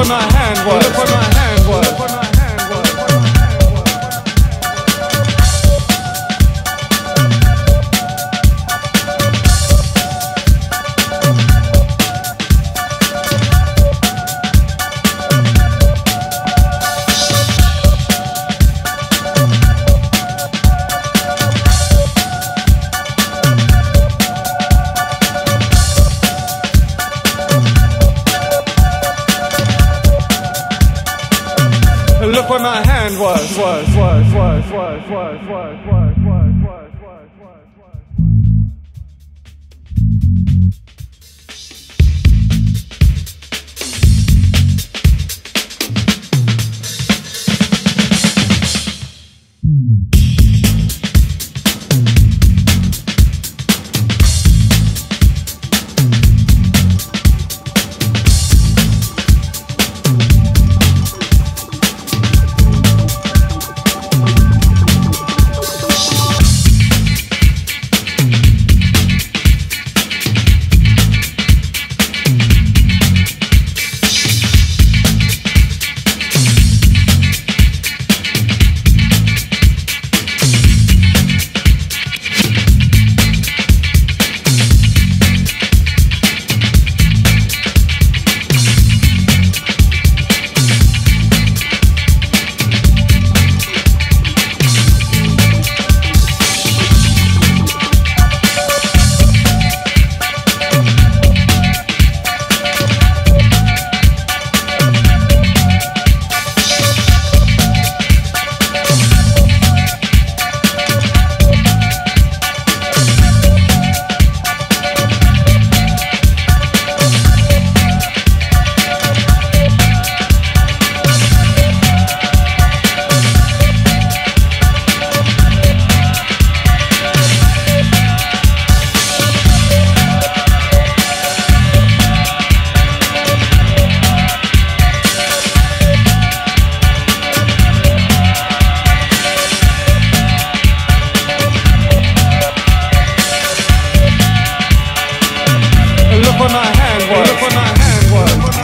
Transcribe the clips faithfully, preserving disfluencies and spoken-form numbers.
where my hand was. Look where my hand was. Look where my hand was. Look where my hand was, was, was, was, was, was, was, was, was, was, was, was, was. Look where my hand was. Look where my hand was.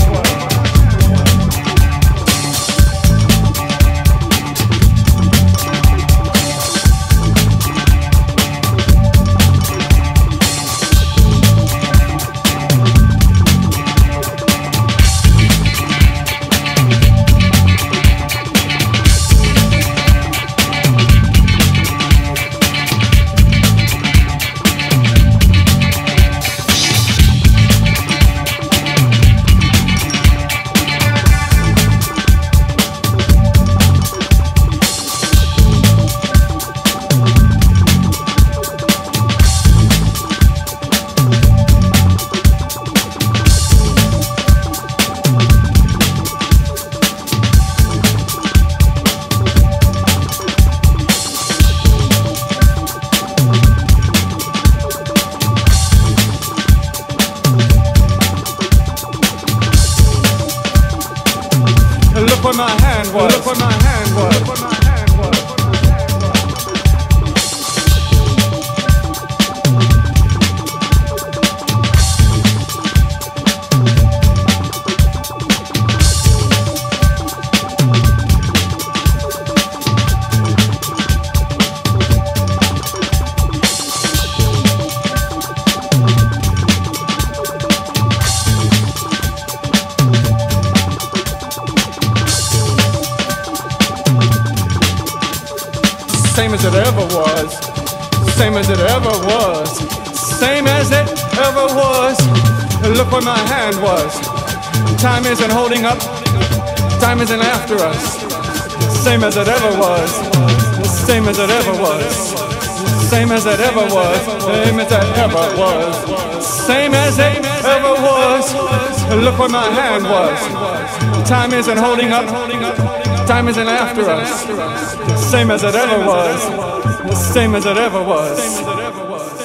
Look where my hand was. Look where my hand was. Look where my hand was. Same as it ever was, same as it ever was, same as it ever was. Look where my hand was. Time isn't holding up, time isn't after us. Same as it ever was, same as it ever was, same as it ever was, same as it ever was, same as it ever was. Look where my hand was. Time isn't holding up, time isn't after us. Same as it ever was, same as it ever was.